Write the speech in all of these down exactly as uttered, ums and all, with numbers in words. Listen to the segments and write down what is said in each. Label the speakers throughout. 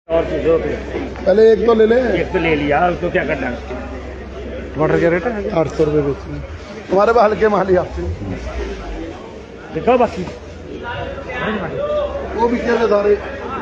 Speaker 1: और दो
Speaker 2: पहले एक तो ले ले।
Speaker 1: एक तो ले लिया, तो क्या करना।
Speaker 2: टमाटर क्या रेट है? आठ सौ रुपये बेचते हैं तुम्हारे पास हल्के माली आपसे
Speaker 1: दिखाओ बाकी
Speaker 2: वो भी क्या सारे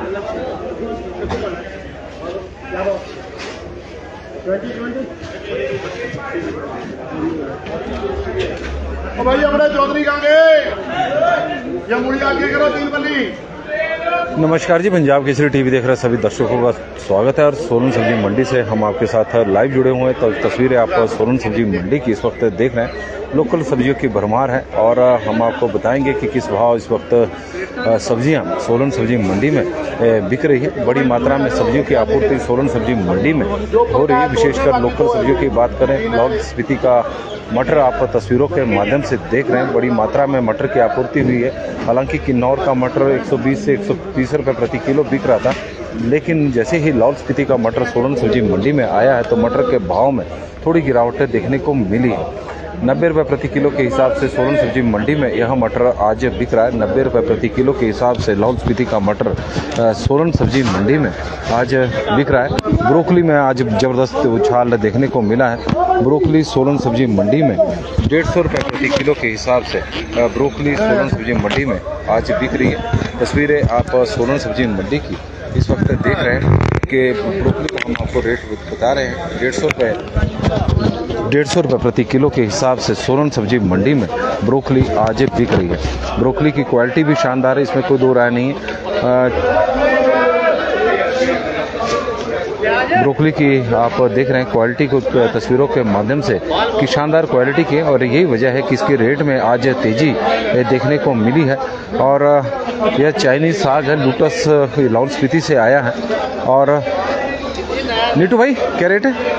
Speaker 2: भाई अपने चौधरी कांगे या मुड़ी आगे करो तीन बल्ली।
Speaker 3: नमस्कार जी, पंजाब केसरी टीवी देख रहे सभी दर्शकों का स्वागत है। और सोलन सब्जी मंडी से हम आपके साथ लाइव जुड़े हुए हैं। तो तस्वीरें आप सोलन सब्जी मंडी की इस वक्त देख रहे हैं। लोकल सब्जियों की भरमार है और हम आपको बताएंगे कि किस भाव इस वक्त सब्जियां सोलन सब्जी मंडी में बिक रही है। बड़ी मात्रा में सब्जियों की आपूर्ति सोलन सब्जी मंडी में हो रही है। विशेषकर लोकल सब्जियों की बात करें, लाहौल स्पीति का मटर आप तस्वीरों के माध्यम से देख रहे हैं। बड़ी मात्रा में मटर की आपूर्ति हुई है। हालांकि किन्नौर का मटर एक सौ बीस से एक सौ तीस रुपये प्रति किलो बिक रहा था, लेकिन जैसे ही लाहौल स्पीति का मटर सोलन सब्जी मंडी में आया है तो मटर के भाव में थोड़ी गिरावटें देखने को मिली है। नब्बे रुपये प्रति किलो के हिसाब से सोलन सब्जी मंडी में यह मटर आज बिक रहा है। नब्बे रुपये प्रति किलो के हिसाब से लाहौल स्पीति का मटर सोलन सब्जी मंडी में आज बिक रहा है। ब्रोकली में आज ज़बरदस्त उछाल देखने को मिला है। ब्रोकली सोलन सब्जी मंडी में डेढ़ सौ रुपये प्रति किलो के हिसाब से ब्रोकली सोलन सब्जी मंडी में आज बिक रही है। तस्वीरें आप सोलन सब्जी मंडी की इस वक्त देख रहे हैं कि ब्रोकली को हम आपको रेट बता रहे हैं। डेढ़ सौ रुपये डेढ़ सौ रुपये प्रति किलो के हिसाब से सोलन सब्जी मंडी में ब्रोकली आज बिक रही है। ब्रोकली की क्वालिटी भी शानदार है, इसमें कोई दो राय नहीं है। ब्रोकली की आप देख रहे हैं क्वालिटी को तस्वीरों के माध्यम से कि शानदार क्वालिटी की, और यही वजह है कि इसके रेट में आज तेज़ी देखने को मिली है। और यह चाइनीज़ साग है, लूटस लाहौल स्पीति से आया है। और नीटू भाई क्या रेट है?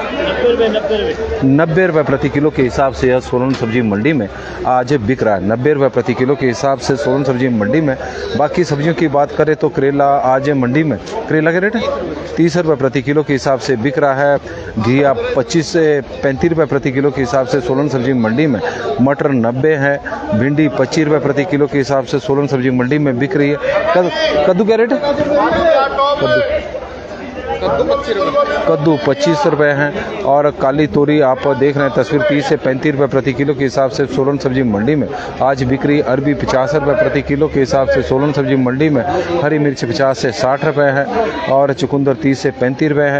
Speaker 3: नब्बे रुपये प्रति किलो के हिसाब से यह सोलन सब्जी मंडी में आज बिक रहा है। नब्बे रुपये प्रति किलो के हिसाब से सोलन सब्जी मंडी में। बाकी सब्जियों की बात करें तो करेला आज मंडी में करेला का रेट है तीस रुपये प्रति किलो के हिसाब से बिक रहा है। घिया पच्चीस से पैंतीस रुपये प्रति किलो के हिसाब से सोलन सब्जी मंडी में। मटर नब्बे है। भिंडी पच्चीस रुपये प्रति किलो के हिसाब से सोलन सब्जी मंडी में बिक रही है। कद, कद्दू क्या रेट है? कद्दू कद्दू पच्चीस रुपये हैं। और काली तोरी आप देख रहे हैं तस्वीर तीस से पैंतीस रुपये प्रति किलो के हिसाब से सोलन सब्जी मंडी में आज बिक रही। अरबी पचास रुपये प्रति किलो के हिसाब से सोलन सब्जी मंडी में। हरी मिर्च पचास से साठ रुपये है। और चुकंदर तीस से पैंतीस रुपये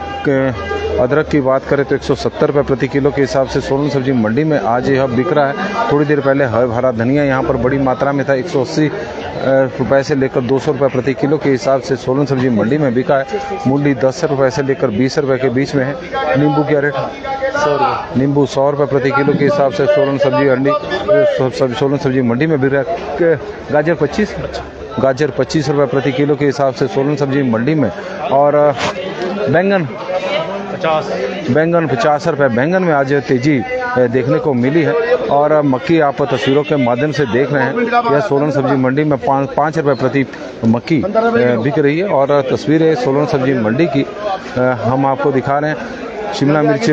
Speaker 3: है। अदरक की बात करें तो एक सौ सत्तर रुपये प्रति किलो के हिसाब से सोलन सब्जी मंडी में आज यह बिक रहा है। थोड़ी देर पहले हरा धनिया यहाँ पर बड़ी मात्रा में था, एक सौ अस्सी रुपये से लेकर दो सौ रुपये प्रति किलो के हिसाब से सोलन सब्जी मंडी में बिका है। मूली दस रुपये से लेकर बीस रुपये के बीच में है। नींबू क्या रेट? सौ रुपये नींबू सौ रुपये प्रति किलो के हिसाब से सोलन सब्जी अंडी सोलन सब्जी मंडी में बिक रहा है। गाजर पच्चीस गाजर पच्चीस रुपये प्रति किलो के हिसाब से सोलन सब्जी मंडी में। और बैंगन पचास बैंगन पचास रुपये बैंगन में आज तेज़ी देखने को मिली है। और मक्की आप तस्वीरों के माध्यम से देख रहे हैं, यह सोलन सब्जी मंडी में पाँच पाँच रुपये प्रति मक्की बिक रही है। और तस्वीरें सोलन सब्जी मंडी की हम आपको दिखा रहे हैं। शिमला मिर्च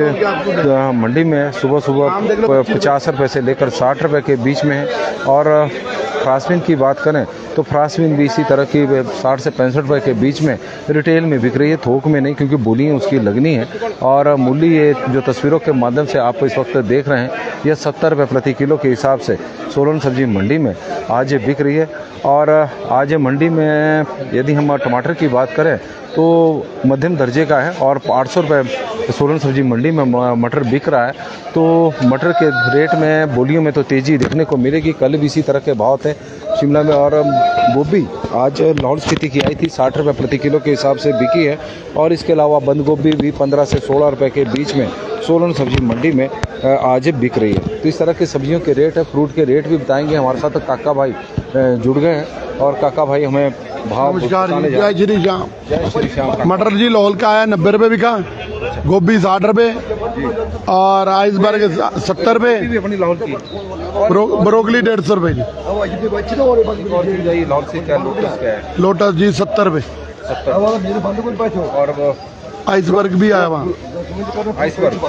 Speaker 3: मंडी में सुबह सुबह पचास रुपये से लेकर साठ रुपये के बीच में है। और फ्रांसबिन की बात करें तो फ्रांसबिन भी इसी तरह की साठ से पैंसठ रुपये के बीच में रिटेल में बिक रही है, थोक में नहीं, क्योंकि बोलियाँ उसकी लगनी है। और मूली ये जो तस्वीरों के माध्यम से आप इस वक्त देख रहे हैं, यह सत्तर रुपये प्रति किलो के हिसाब से सोलन सब्जी मंडी में आज बिक रही है। और आज मंडी में यदि हम टमाटर की बात करें तो मध्यम दर्जे का है और आठ सौ रुपये सोलन सब्जी मंडी में मटर बिक रहा है। तो मटर के रेट में बोलियों में तो तेज़ी देखने को मिलेगी। कल भी इसी तरह के भाव थे शिमला में। और गोभी आज लाहौल स्पीति की आई थी, साठ रुपये प्रति किलो के हिसाब से बिकी है। और इसके अलावा बंद गोभी भी पंद्रह से सोलह रुपये के बीच में सोलन सब्जी मंडी में आज बिक रही है। तो इस तरह के सब्जियों के रेट है, फ्रूट के रेट भी बताएंगे। हमारे साथ काका भाई जुड़ गए हैं और काका भाई हमें भाव
Speaker 2: जय श्री श्याम।
Speaker 3: जय श्री श्याम।
Speaker 2: मटर जी लाहौल का आया नब्बे रुपये बिका, गोभी साठ रुपये और आइसबर्ग सत्तर रुपये,
Speaker 3: अपनी लाहौल की
Speaker 2: ब्रो, ब्रोकली डेढ़ सौ रुपये जी।
Speaker 3: लाहौल से क्या लोटस क्या है?
Speaker 2: लोटस जी सत्तर रुपये।
Speaker 3: और
Speaker 2: आइसबर्ग भी आया वहाँ,
Speaker 3: आइसबर्ग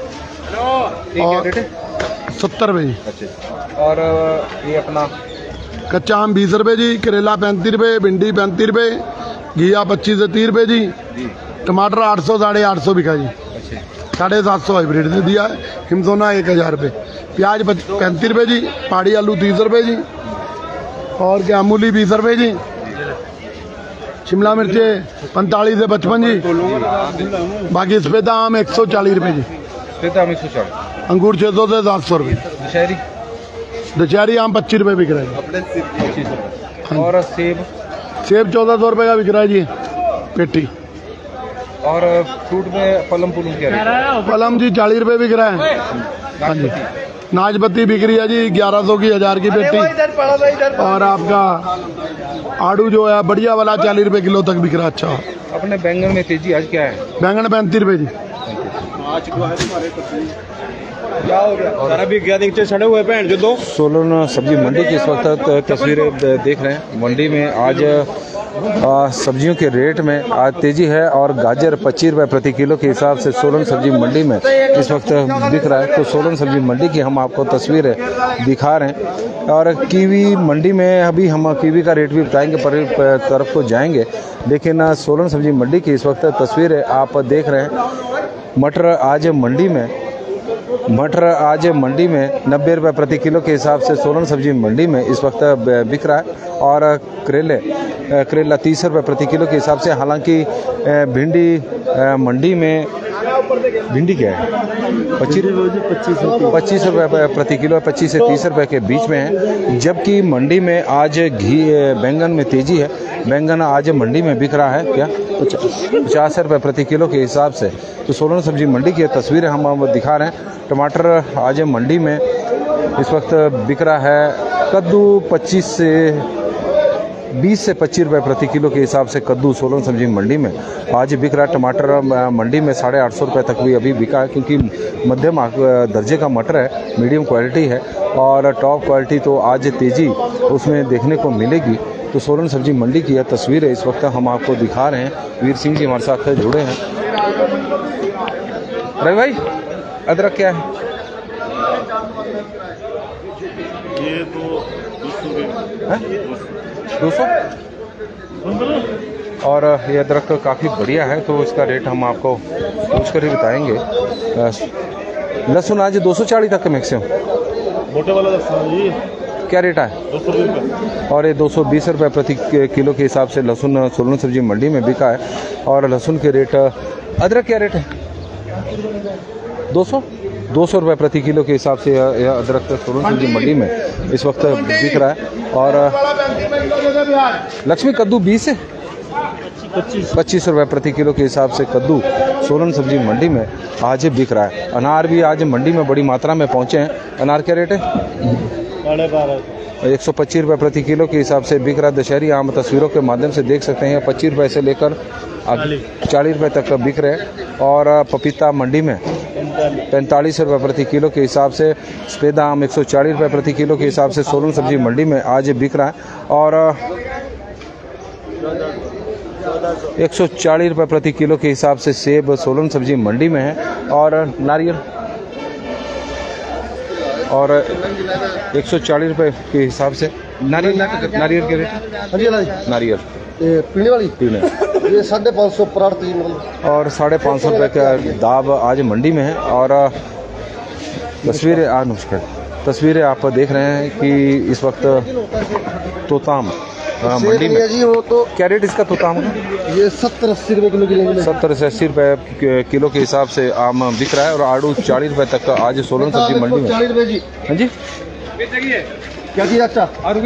Speaker 2: सत्तर रुपये जी।
Speaker 3: अच्छा। और ये अपना
Speaker 2: कच्चा आम बीस रुपये जी, करेला पैंतीस रुपये, भिंडी पैंतीस रुपये, घिया पच्चीस से तीस रुपये जी। टमाटर आठ सौ साढ़े आठ सौ बिका जी। साढ़े सात सौ हाइब्रिड दे दिया है। हिमसोना एक हज़ार रुपये। प्याज पैंतीस रुपये जी। पहाड़ी आलू तीस रुपये जी। और क्या मूली बीस रुपये जी। शिमला मिर्चे पैंतालीस से पचपन जी। बाकी सफेदा आम एक सौ चालीस रुपये जी।
Speaker 3: सफेदा आम एक सौ चालीस।
Speaker 2: अंगूर छः सौ से सात सौ रुपये।
Speaker 3: दशहरी
Speaker 2: दशहरी आम पच्चीस रुपये बिक रहा है।
Speaker 3: और सेब
Speaker 2: सेब चौदह सौ रुपये का बिक रहा है जी पेटी।
Speaker 3: और फ्रूट में पलम पुलम क्या रेट?
Speaker 2: पलम जी चालीस रुपये बिक रहा है। हाँ जी। नाशपत्ती बिक रही है जी ग्यारह सौ की हजार की पेटी। और आपका आड़ू जो है बढ़िया वाला चालीस रुपये किलो तक बिक रहा है। अच्छा
Speaker 3: अपने बैंगन में तेजी आज क्या है?
Speaker 2: बैंगन पैंतीस रुपये जी।
Speaker 1: क्या हो गया? सारा बिक गया नीचे सड़े हुए भैन जो दो।
Speaker 3: सोलन सब्जी मंडी की इस वक्त तस्वीरें देख रहे हैं। मंडी में आज आ, सब्जियों के रेट में आज तेजी है और गाजर पच्चीस रुपये प्रति किलो के हिसाब से सोलन सब्जी मंडी में इस वक्त बिक रहा है। तो सोलन सब्जी मंडी की हम आपको तस्वीरें दिखा रहे हैं। और कीवी मंडी में अभी हम कीवी का रेट भी बताएंगे, पर तरफ को जाएंगे, लेकिन सोलन सब्जी मंडी की इस वक्त तस्वीरें आप देख रहे हैं। मटर आज मंडी में मटर आज मंडी में नब्बे रुपये प्रति किलो के हिसाब से सोलन सब्जी मंडी में इस वक्त बिक रहा है। और करेले करेला तीस रुपये प्रति किलो के हिसाब से। हालांकि भिंडी मंडी में भिंडी क्या है पच्चीस पच्चीस रुपये प्रति किलो, पच्चीस से तीस रुपये के बीच में है। जबकि मंडी में आज घी बैंगन में तेजी है। बैंगन आज मंडी में बिक रहा है क्या पचास रुपये प्रति किलो के हिसाब से। तो सोलन सब्जी मंडी की तस्वीरें हम दिखा रहे हैं। टमाटर आज मंडी में इस वक्त बिक रहा है। कद्दू पच्चीस से बीस से पच्चीस रुपये प्रति किलो के हिसाब से कद्दू सोलन सब्जी मंडी में आज बिक रहा है। टमाटर मंडी में साढ़े आठ सौ रुपये तक भी अभी बिका है, क्योंकि मध्यम दर्जे का मटर है, मीडियम क्वालिटी है। और टॉप क्वालिटी तो आज तेज़ी उसमें देखने को मिलेगी। तो सोलन सब्जी मंडी की यह तस्वीर है इस वक्त हम आपको दिखा रहे हैं। वीर सिंह जी हमारे साथ जुड़े हैं। रवि भाई अदरक क्या है?
Speaker 1: ये तो
Speaker 3: दो सौ। और ये अदरक तो काफ़ी बढ़िया है, तो इसका रेट हम आपको पूछ कर ही बताएंगे। लहसुन आज दो सौ चालीस तक मैक्सिमम।
Speaker 1: मोटे वाला लहसुन जी
Speaker 3: क्या रेट है?
Speaker 1: दो सौ रुपये।
Speaker 3: और ये दो सौ बीस रुपये प्रति किलो के हिसाब से लहसुन सोलन सब्जी मंडी में बिका है। और लहसुन के रेट अदरक क्या रेट है? दो सौ दो सौ रुपये प्रति किलो के हिसाब से यह अदरक सोलन सब्जी मंडी में इस वक्त बिक रहा है। और लक्ष्मी कद्दू बीस से पच्चीस पच्चीस रुपये प्रति किलो के हिसाब से कद्दू सोलन सब्जी मंडी में आज बिक रहा है। अनार भी आज मंडी में बड़ी मात्रा में पहुंचे हैं। अनार क्या रेट है?
Speaker 1: साढ़े बारह
Speaker 3: एक सौ पच्चीस रुपये प्रति किलो के हिसाब से बिक रहा है। दशहरी आम तस्वीरों के माध्यम से देख सकते हैं पच्चीस रुपये से लेकर चालीस रुपये तक बिक रहे हैं। और पपीता मंडी में पैंतालीस रुपये प्रति किलो के हिसाब से। सफेदा आम एक सौ चालीस रुपये प्रति किलो के हिसाब से सोलन सब्जी मंडी में आज बिक रहा है। और एक सौ चालीस रुपये प्रति किलो के हिसाब से सेब सोलन सब्जी मंडी में है। और नारियल और एक सौ चालीस रुपये के हिसाब से नारियल नारियल के रेट नारियल
Speaker 2: पीने वाली
Speaker 3: पीने
Speaker 2: ये साढ़े पाँच सौ पर
Speaker 3: और साढ़े पाँच सौ रुपये का दाब आज मंडी में है। और तस्वीरें आ नमस्कार तस्वीरें आप देख रहे हैं कि इस वक्त तोताम मंडी में
Speaker 2: जी वो तो
Speaker 3: क्या रेट इसका तोताम का?
Speaker 2: ये सत्तर अस्सी रुपये किलो की
Speaker 3: सत्तर से अस्सी रुपये किलो के हिसाब से आम बिक रहा है। और आड़ू चालीस रुपये तक का आज सोलन सब्जी मंडी में।
Speaker 2: चालीस रुपये जी।
Speaker 3: हाँ जी
Speaker 2: क्या जी अच्छा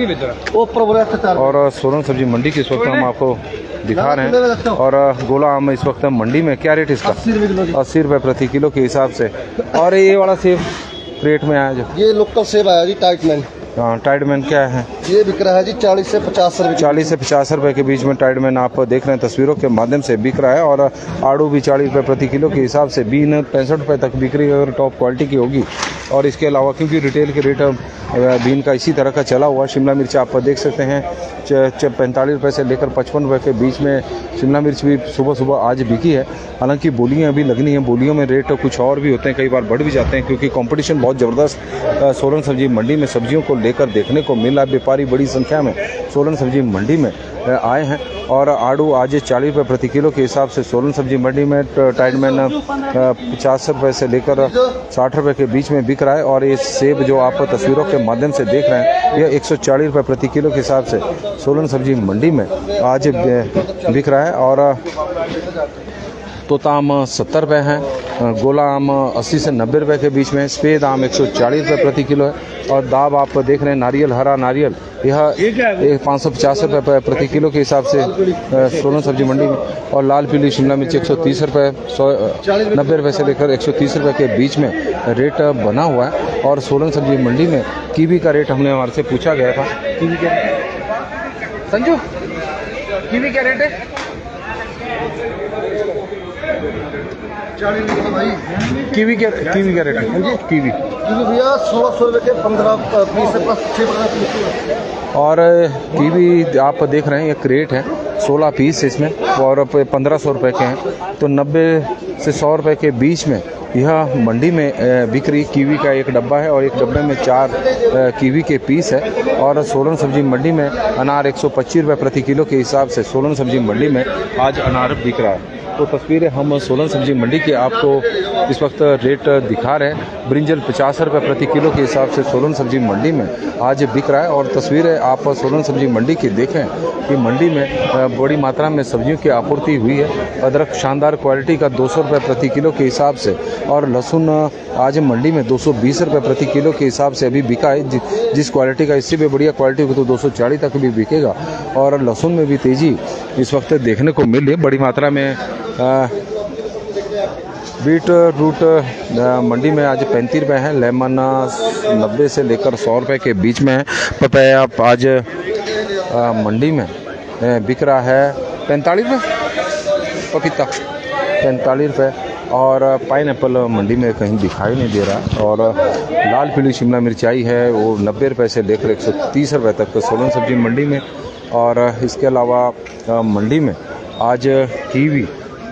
Speaker 3: और सोलन सब्जी मंडी की इस वक्त हम आपको दिखा रहे हैं। और गोला आम इस वक्त मंडी में क्या रेट इसका? अस्सी रुपये प्रति किलो के हिसाब से। और ये वाला सेब रेट में आया जो
Speaker 2: ये लोकल सेब आया जी टाइटमैन।
Speaker 3: हाँ टाइडमैन क्या है?
Speaker 2: ये बिक रहा है जी चालीस से पचास रुपये
Speaker 3: चालीस से पचास रुपये के बीच में टाइडमैन आप देख रहे हैं तस्वीरों के माध्यम से बिक रहा है। और आड़ू भी चालीस रुपये प्रति किलो के हिसाब से। बीन पैंसठ रुपये तक बिक रही है अगर टॉप क्वालिटी की होगी। और इसके अलावा क्योंकि रिटेल के रेट बीन का इसी तरह का चला हुआ। शिमला मिर्च आप देख सकते हैं पैंतालीस रुपये से लेकर पचपन रुपये के बीच में शिमला मिर्च भी सुबह सुबह आज बिकी है। हालांकि बोलियां अभी लगनी हैं, बोलियों में रेट कुछ और भी होते हैं, कई बार बढ़ भी जाते हैं, क्योंकि कंपटीशन बहुत ज़बरदस्त सोलन सब्जी मंडी में सब्जियों को लेकर देखने को मिला। व्यापारी बड़ी संख्या में सोलन सब्जी मंडी में आए हैं और आड़ू आज चालीस रुपये प्रति किलो के हिसाब से सोलन सब्जी मंडी में टाइडमैन पचास रुपये से लेकर साठ रुपये के बीच में बिक रहा है। और ये सेब जो आप तस्वीरों के माध्यम से देख रहे हैं यह एक सौ चालीस रुपये प्रति किलो के हिसाब से सोलन सब्जी मंडी में आज बिक रहा है। और तोता आम सत्तर रुपये है, गोला आम अस्सी से नब्बे रुपये के बीच में, सफ़ेद आम एक सौ चालीस रुपये प्रति किलो है। और दाब आप देख रहे हैं नारियल, हरा नारियल यह एक पाँच सौ पचास रुपये प्रति किलो के हिसाब से सोलन सब्जी मंडी में। और लाल पीली शिमला मिर्च एक सौ तीस रुपये सौ नब्बे रुपये से लेकर एक सौ तीस रुपये के बीच में रेट बना हुआ है। और सोलन सब्जी मंडी में कीवी का रेट हमने हमारे से पूछा गया था। कीवी क्या संजू कीवी क्या रेट है? कीवी क्या कीवी क्या रेट है? कीवी
Speaker 2: भैया सोलह सौ रुपये के पंद्रह पीस।
Speaker 3: और कीवी आप देख रहे हैं एक रेट है सोलह पीस इसमें और पंद्रह सौ रुपये के हैं। तो नब्बे से सौ रुपये के बीच में यह मंडी में बिक्री कीवी का एक डब्बा है और एक डब्बे में चार कीवी के पीस है। और सोलन सब्जी मंडी में अनार एक सौ पच्चीस रुपये प्रति किलो के हिसाब से सोलन सब्जी मंडी में आज अनार बिक रहा है। तो तस्वीरें हम सोलन सब्जी मंडी के आपको इस वक्त रेट दिखा रहे हैं। ब्रिंजल पचास रुपये प्रति किलो के हिसाब से सोलन सब्जी मंडी में आज बिक रहा है। और तस्वीरें आप सोलन सब्जी मंडी की देखें कि मंडी में बड़ी मात्रा में सब्जियों की आपूर्ति हुई है। अदरक शानदार क्वालिटी का दो सौ रुपये प्रति किलो के हिसाब से और लहसुन आज मंडी में दो सौ बीस रुपये प्रति किलो के हिसाब से अभी बिका है। जि, जिस क्वालिटी का इससे भी बढ़िया क्वालिटी हो तो दो सौ चालीस तक भी बिकेगा। और लहसुन में भी तेज़ी इस वक्त देखने को मिल रही है बड़ी मात्रा में। आ, बीट रूट मंडी में आज पैंतीस रुपये है, लेमन नब्बे से लेकर सौ रुपये के बीच में है। पपाया आज आ, मंडी में बिक रहा है पैंतालीस रुपये, पपीता पैंतालीस रुपये। और पाइन एप्पल मंडी में कहीं दिखाई नहीं दे रहा। और लाल पीली शिमला मिर्चाई है वो नब्बे रुपये से लेकर एक सौ तीस रुपये तक सोलन सब्जी मंडी में। और इसके अलावा मंडी में आज कीवी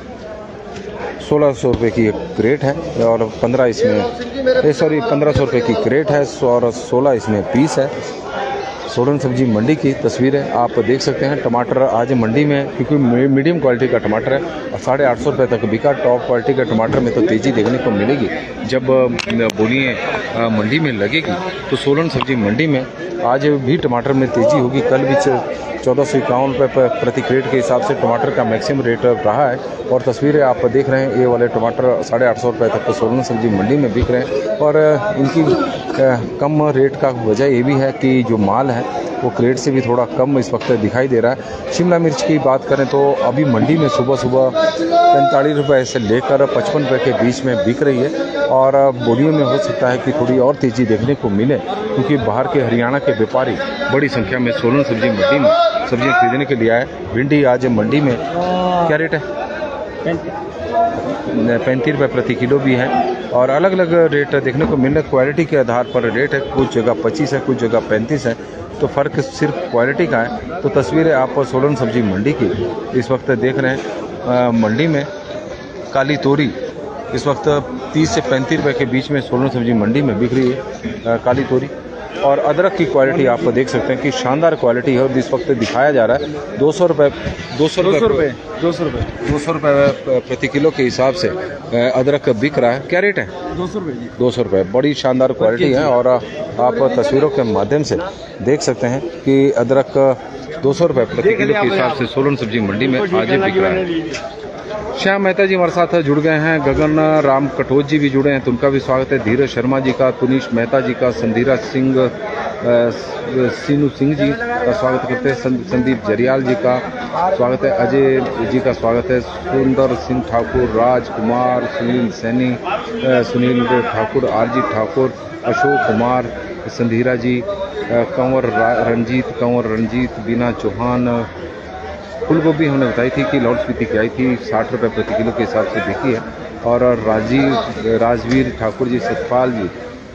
Speaker 3: सोलह सौ रुपये की एक क्रेट है और पंद्रह इसमें सॉरी पंद्रह सौ रुपये की क्रेट है और सोलह इसमें पीस है। सोलन सब्जी मंडी की तस्वीरें आप देख सकते हैं। टमाटर आज मंडी में क्योंकि मीडियम क्वालिटी का टमाटर है और साढ़े आठ सौ रुपये तक बिका। टॉप क्वालिटी का टमाटर में तो तेज़ी देखने को मिलेगी जब बोलियाँ मंडी में लगेगी। तो सोलन सब्जी मंडी में आज भी टमाटर में तेज़ी होगी। कल भी चौदह सौ इक्यावन रुपये प्रति क्रेट के हिसाब से टमाटर का मैक्सिमम रेट रहा है। और तस्वीरें आप देख रहे हैं ये वाले टमाटर साढ़े आठ सौ रुपये तक तो सोलन सब्जी मंडी में बिक रहे हैं। और इनकी कम रेट का वजह ये भी है कि जो माल है वो क्रेट से भी थोड़ा कम इस वक्त दिखाई दे रहा है। शिमला मिर्च की बात करें तो अभी मंडी में सुबह सुबह पैंतालीस रुपये से लेकर पचपन रुपये के बीच में बिक रही है। और बोलियों में हो सकता है कि थोड़ी और तेज़ी देखने को मिले क्योंकि बाहर के हरियाणा के व्यापारी बड़ी संख्या में सोलन सब्जी मंडी में सब्जियां खरीदने के लिए आए। भिंडी आज मंडी में क्या रेट है? पैंतीस रुपये प्रति किलो भी है और अलग अलग रेट देखने को मिल रहा है। क्वालिटी के आधार पर रेट है, कुछ जगह पच्चीस है, कुछ जगह पैंतीस है। तो फ़र्क सिर्फ क्वालिटी का है। तो तस्वीरें आप सोलन सब्जी मंडी की इस वक्त देख रहे हैं। मंडी में काली तोरी इस वक्त तीस से पैंतीस रुपये के बीच में सोलन सब्जी मंडी में बिक रही है काली तोरी। और अदरक की क्वालिटी आप देख सकते हैं कि शानदार क्वालिटी है और इस वक्त दिखाया जा रहा है दो सौ रुपये दो सौ रुपये दो सौ रुपये दो सौ रुपये प्रति किलो के हिसाब से अदरक बिक रहा है। क्या रेट है?
Speaker 1: दो सौ रुपये
Speaker 3: दो सौ रुपये बड़ी शानदार क्वालिटी है। और आप तस्वीरों के माध्यम से देख सकते हैं कि अदरक दो सौ रुपये प्रति किलो के हिसाब से सोलन सब्जी मंडी में आज बिक रहा है। श्याम मेहता जी हमारे साथ जुड़ गए हैं, गगन राम कटोच जी भी जुड़े हैं तो उनका भी स्वागत है। धीरज शर्मा जी का, तुनीश मेहता जी का, संधीरा सिंह सीनू सिंह जी का स्वागत करते हैं। संदीप जरियाल जी का स्वागत है। अजय जी का स्वागत है। सुंदर सिंह ठाकुर, राज कुमार, सुनील सैनी, सुनील ठाकुर, आरजी ठाकुर, अशोक कुमार, संधीरा जी, कंवर रंजीत कंवर रंजीत बीना चौहान। फूल गोभी हमने बताई थी कि लाहौल स्पीति की आई थी साठ रुपये प्रति किलो के हिसाब से बिकी है। और राजीव राजवीर ठाकुर जी, सतपाल जी,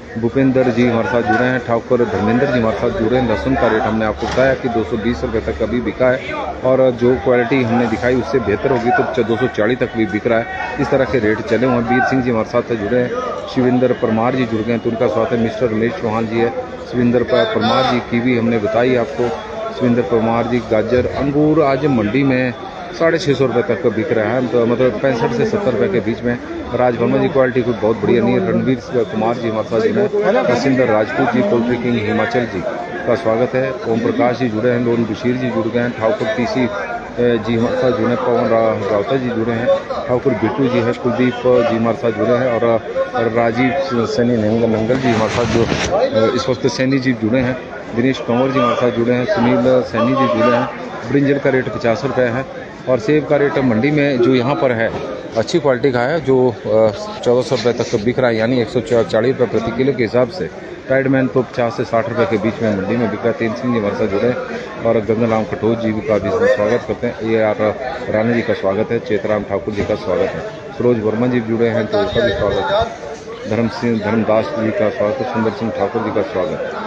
Speaker 3: भूपेंद्र जी हमारे साथ जुड़े हैं, ठाकुर धर्मेंद्र जी हमारे साथ जुड़े हैं। लहसुन का रेट हमने आपको बताया कि दो सौ बीस रुपये तक अभी बिका है और जो क्वालिटी हमने दिखाई उससे बेहतर होगी तो दो सौ चालीस तक भी बिक रहा है। इस तरह के रेट चले हुए हैं। वीर सिंह जी हमारे साथ जुड़े हैं, शिविंदर परमार जी जुड़ गए हैं तो उनका स्वागत है। मिस्टर रमेश चौहान जी है, शिविंदर परमार जी की भी हमने बताई आपको। शिविंदर परमार जी गाजर अंगूर आज मंडी में साढ़े छः सौ रुपये तक बिक रहा है, तो मतलब पैंसठ से सत्तर रुपये के बीच में। राज वर्मा जी क्वालिटी कोई बहुत बढ़िया नहीं है। रणवीर कुमार जी हमारे साथ जुड़े हैं, हसिंदर राजपूत जी पोल्ट्री किंग हिमाचल जी का स्वागत है। ओम प्रकाश जी जुड़े हैं, लोन बशीर जी जुड़ गए हैं, ठाकुर टीसी जी हमारे साथ जुड़े हैं, पवन रावता जी जुड़े हैं, ठाकुर बिट्टू जी है, कुलदीप जी हमारे साथ जुड़े हैं और राजीव सैनी नंगल नंगल जी हमारे साथ जो इस वक्त सैनी जी जुड़े हैं। दिनेश कंवर जी हमारे साथ जुड़े हैं, सुनील सैनी जी जुड़े हैं। ब्रिंजल का रेट पचास रुपये है और सेब का रेट मंडी में जो यहाँ पर है अच्छी क्वालिटी का है जो चौदह सौ रुपये तक बिक रहा है, यानी एक सौ चालीस रुपये प्रति किलो के हिसाब से। टाइडमैन तो पचास से साठ रुपये के बीच में मंडी में बिक रहा है। तेन सिंह जी हमारे साथ जुड़े और गंगाराम कटोच जी का भी स्वागत करते हैं। ये आर राणा जी का स्वागत है, चेतराम ठाकुर जी का स्वागत है, सरोज वर्मा जी जुड़े हैं तो उसका भी स्वागत है। धर्म सिंह धर्मदास जी का स्वागत है, सुंदर सिंह ठाकुर जी का स्वागत है।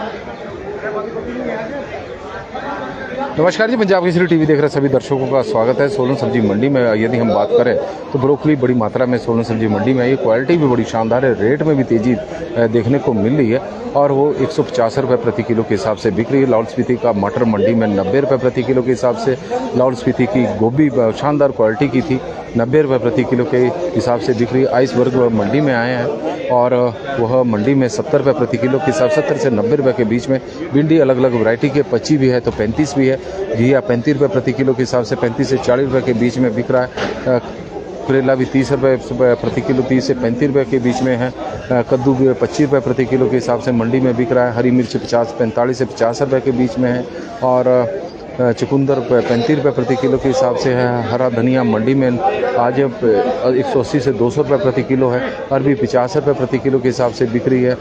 Speaker 3: नमस्कार जी, पंजाब केसरी टीवी देख रहे सभी दर्शकों का स्वागत है। सोलन सब्जी मंडी में यदि हम बात करें तो ब्रोकली बड़ी मात्रा में सोलन सब्जी मंडी में आई, क्वालिटी भी बड़ी शानदार है, रेट में भी तेजी देखने को मिल रही है और वो एक सौ पचास रुपये प्रति किलो के हिसाब से बिक रही है। लाहौल स्पीति का मटर मंडी में नब्बे रुपये प्रति किलो के हिसाब से, लाहौल स्पीति की गोभी शानदार क्वालिटी की थी, नब्बे रुपये प्रति किलो के हिसाब से बिक रही है। आइस वर्ग मंडी में आए हैं और वह मंडी में सत्तर रुपये प्रति किलो के हिसाब सत्तर से नब्बे रुपये के बीच में। भिंडी अलग अलग वैरायटी के पच्चीस भी है तो पैंतीस भी है। घिया पैंतीस रुपये प्रति किलो के हिसाब से पैंतीस से चालीस रुपये के बीच में बिक रहा है। करेला भी तीस रुपये प्रति किलो तीस से पैंतीस रुपये के बीच में है। कद्दू भी पच्चीस रुपये प्रति किलो के हिसाब से मंडी में बिक रहा है। हरी मिर्च पचास पैंतालीस से पचास रुपये के बीच में है और चुकंदर पैंतीस रुपये प्रति किलो के हिसाब से है। हरा धनिया मंडी में आज एक सौ अस्सी से दो सौ रुपये प्रति किलो है। अरबी पचास रुपये प्रति किलो के हिसाब से बिक रही है।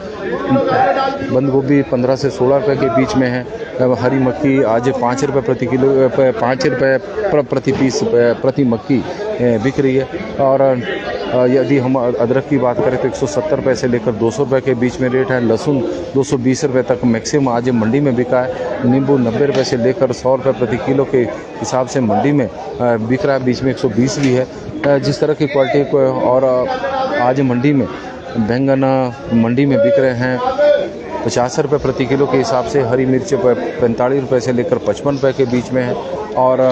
Speaker 3: बंद गोभी पंद्रह से सोलह रुपये के बीच में है। हरी मक्की आज पाँच रुपये प्रति किलो पाँच रुपये प्रति पीस प्रति मक्की बिक रही है। और यदि हम अदरक की बात करें तो एक सौ सत्तर रुपये से लेकर दो सौ रुपये के बीच में रेट है। लहसुन दो सौ बीस रुपये तक मैक्सिमम आज मंडी में बिका है। नींबू नब्बे रुपये से लेकर सौ रुपये प्रति किलो के हिसाब से मंडी में बिक रहा है, बीच में एक सौ बीस भी है। जिस तरह की क्वालिटी को और आज मंडी में बैंगन मंडी में बिक रहे हैं पचास रुपये प्रति किलो के हिसाब से। हरी मिर्च पैंतालीस रुपये से लेकर पचपन रुपये के बीच में है और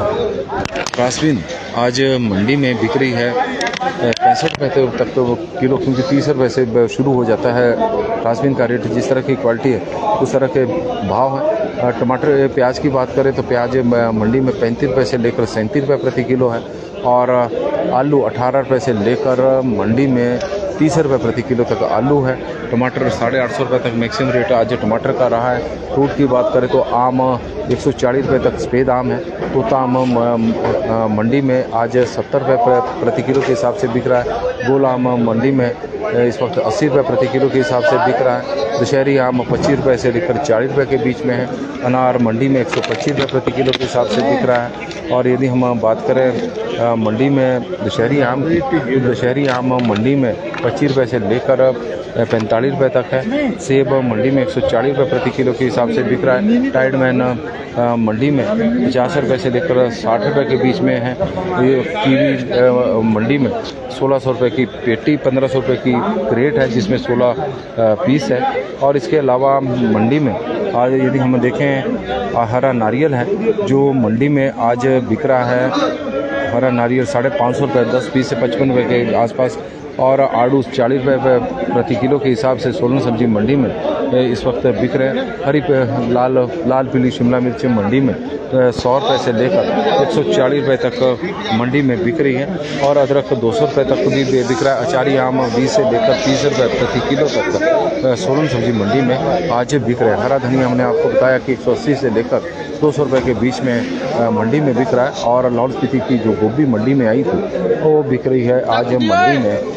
Speaker 3: फ्रांसबीन आज मंडी में बिक रही है पैंसठ रुपये तक तो किलो, क्योंकि तीस रुपये से शुरू हो जाता है फ्रांसबीन का रेट। जिस तरह की क्वालिटी है उस तरह के भाव है। टमाटर प्याज की बात करें तो प्याज मंडी में पैंतीस रुपये से लेकर सैंतीस रुपये प्रति किलो है और आलू अठारह रुपये से लेकर मंडी में तीस रुपये प्रति किलो तक आलू है। टमाटर साढ़े आठ सौ रुपये तक मैक्सिमम रेट आज टमाटर का रहा है। फ्रूट की बात करें तो आम एक सौ चालीस रुपये तक सफ़ेद आम है। तोता आम मंडी में आज सत्तर रुपये प्रति किलो के हिसाब से बिक रहा है। गोल आम मंडी में इस वक्त अस्सी रुपये प्रति किलो के हिसाब से बिक रहा है। दशहरी आम पच्चीस रुपये से लेकर चालीस रुपये के बीच में है। अनार मंडी में एक सौ पच्चीस रुपये प्रति किलो के हिसाब से बिक रहा है। और यदि हम बात करें मंडी में दशहरी आम की, तो दशहरी आम मंडी में पच्चीस रुपये से लेकर पैंतालीस रुपये तक है। सेब मंडी में एक सौ चालीस रुपये प्रति किलो के हिसाब से बिक रहा है। टाइडमैन मंडी में पचास रुपये से लेकर साठ रुपये के बीच में है। ये कीवी मंडी में सोलह सौ रुपये की पेटी पंद्रह सौ रुपये की क्रेट है जिसमें सोलह पीस है। और इसके अलावा मंडी में आज यदि हम देखें हरा नारियल है जो मंडी में आज बिक रहा है। हरा नारियल साढ़े पाँच सौ रुपये दस पीस से पचपन रुपये के आसपास और आड़ू चालीस रुपये प्रति किलो के हिसाब से सोलन सब्जी मंडी में इस वक्त बिक रहे हैं। हरी लाल लाल पीली शिमला मिर्च मंडी में सौ रुपये से लेकर एक सौ चालीस रुपये तक मंडी में बिक रही है और अदरक दो सौ रुपये तक भी बिक रहा है। अचारी आम बीस से लेकर तीस रुपये प्रति किलो तक सोलन सब्जी मंडी में आज बिक रहे हैं। हरा धनिया हमने आपको बताया कि एक सौ अस्सी से लेकर दो सौ रुपये के बीच में मंडी में बिक रहा है। और लाहौल स्पीति की जो गोभी मंडी में आई थी वो बिक रही है आज मंडी में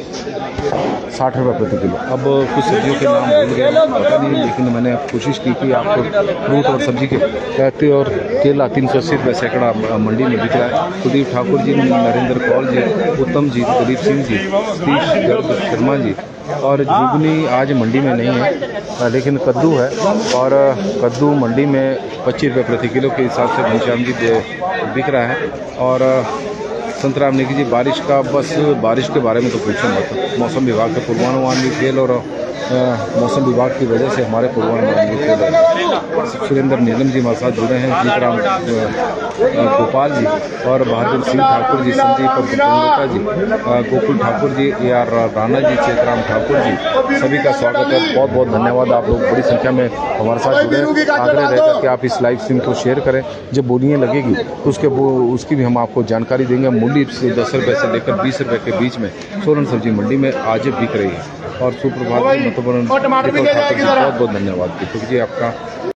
Speaker 3: साठ रुपये प्रति किलो। अब कुछ सब्जियों के नाम भूल गए, पता नहीं, लेकिन मैंने कोशिश की कि आपको फ्रूट और सब्जी के कहते। और केला तीन सौ अस्सी रुपये सैकड़ा मंडी में बिक रहा है। कुलदीप ठाकुर जी, नरेंद्र कौल जी, उत्तम जी, दिलीप सिंह जी, सतीश गर्ग शर्मा जी। और जुगनी आज मंडी में नहीं है, लेकिन कद्दू है, और कद्दू मंडी में पच्चीस रुपये प्रति किलो के हिसाब से घनश्याम जी बिक रहा है। और संतराम नेगी जी, बारिश का बस बारिश के बारे में तो पूछो मत। मौसम विभाग के पूर्वानुमान भी फेल, और मौसम विभाग की वजह से हमारे पूर्वानुमान भी फेल है। सुरेंद्र नीलम जी हमारे साथ जुड़े हैं, जीतराम गोपाल जी और बहादुर सिंह ठाकुर जी, संदीप गुप्ता जी, गोकुल ठाकुर जी, ए आर राणा जी, चेतराम ठाकुर जी, सभी का स्वागत है। बहुत बहुत धन्यवाद, आप लोग बड़ी संख्या में हमारे साथ जुड़े। आग्रह रहेगा कि आप इस लाइव स्ट्रीम को शेयर करें। जब बोलियाँ लगेगी तो उसके उसकी भी हम आपको जानकारी देंगे। मूल्य से दस रुपये से लेकर बीस रुपये के बीच में सोलन सब्जी मंडी में आज बिक रही है। और सुप्रभात, बहुत बहुत धन्यवाद दीपक जी आपका।